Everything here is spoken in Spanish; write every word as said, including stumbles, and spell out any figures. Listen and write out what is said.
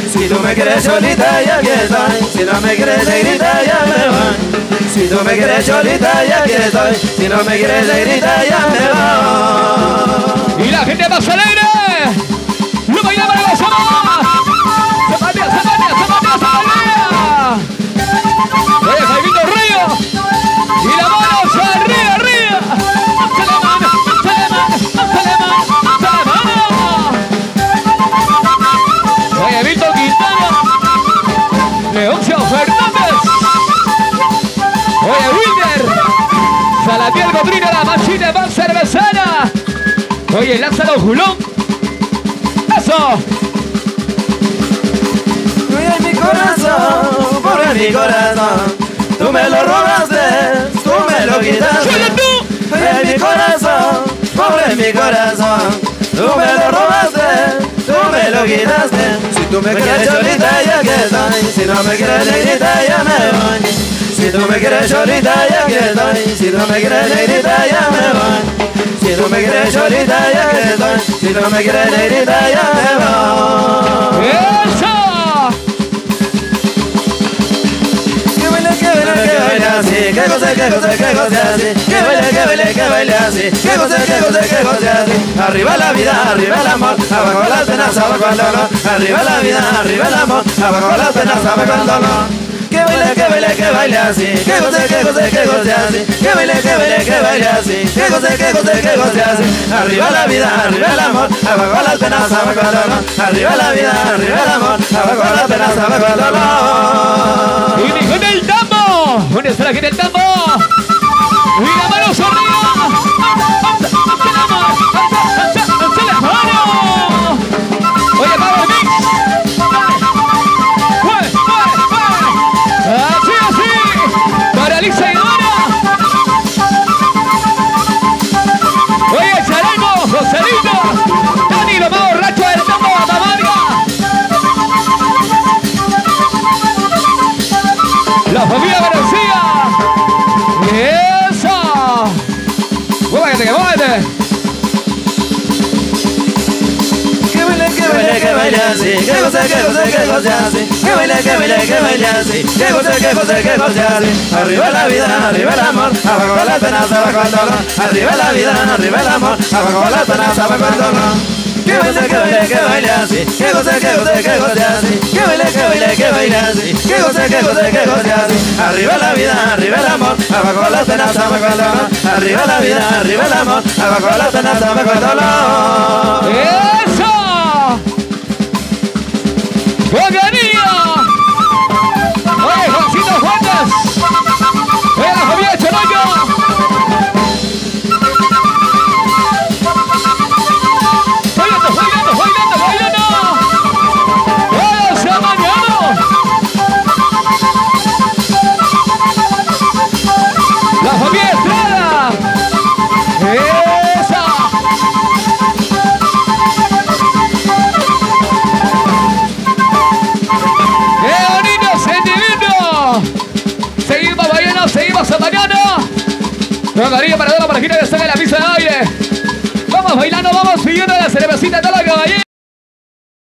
Si tú me quieres cholita, ya aquí estoy. Si no me quieres negrita, ya me voy. Si tú me quieres cholita, ya aquí estoy. Si no me quieres negrita, ya me voy. Y la gente más alegre. ¡Lo bailamos a la zona! ¡Se patea, se patea, se patea, se patea! ¡Oye, Jaimito Río! ¡Y la mano arriba, arriba! ¡Se la mano, se la mano, se la mano, se la mano! Oye, Víctor Quintana. Leoncio Fernández. Oye, Wilder. Salatiel Cotrina, la machina más cervecera. Oye, Lázaro Julón. ¡Eso! Oye, mi corazón, pobre mi corazón. Tú me lo robaste, tú me lo quitaste. Oye, mi corazón, pobre mi corazón. Tú me lo robaste, tú me lo quitaste. Si tú me quieres cholita, ya que estoy. Si no me quieres negrita, ya me voy. Si tú me quieres cholita, ya que estoy. Si no me quieres negrita, ya me voy. Si tú me quieres cholita, ya que estoy. Si no me quieres negrita, ya me voy. ¡Eso! Que baile, que baile, que baile así. Que goce, que goce, que goce así. Que baile, que baile, que baile así. Que goce, que goce, que goce así. Arriba la vida, arriba el amor. Abajo las penas, abajo el dolor. Arriba la vida, arriba el amor. Abajo las penas, abajo el dolor. Que baile, que baile, que baile así. Que goce, que goce, que goce así. Que baile, que baile, que baile así. Que goce, que goce, que goce así. Arriba la vida, arriba el amor. Abajo las penas, abajo el dolor. Arriba la vida, arriba el amor. Abajo las penas, abajo el dolor. Y con el tambo. ¿Dónde está la gente del tambo? Y la mano arriba. ¡Alza la mano! Oye, Pablo Mix. Así, así. Para Lisa y Dora. Oye, Charango, Joselito. Dani, lo más borracho del tambo, Matamarga. La familia García. ¡Eso! ¡Muévete, que muévete! Que baile, que baile, que baile así. Que goce, que goce, que goce así. Que baile, que baile, que baile así. Que goce, que goce, que goce así. Arriba la vida, arriba el amor. Abajo las penas, abajo el dolor. Arriba la vida, arriba el amor. Abajo las penas, abajo el dolor. Que baile, que baile, que baile así. Que goce, que goce, que goce así. Que baile, que baile, que baile así. Que goce, que goce, que goce así. Arriba la vida, arriba el amor. Abajo las penas, abajo el dolor. Arriba la vida, arriba el amor. Abajo las penas, abajo el dolor. ¡Eso! ¡Boganía! ¡Oye, Juancito Juancas! ¡Oye, la familia Choroyo! ¡Bailando, bailando, bailando, bailando! ¡Hola, Samaniano! ¡La familia Estrada! ¡Esa! ¡Qué bonito sentimiento! Seguimos bailando, seguimos mañana. Rodaría para dar la parejita que está en la pista de aire. Vamos bailando, vamos siguiendo la cervecita de toda la caballera.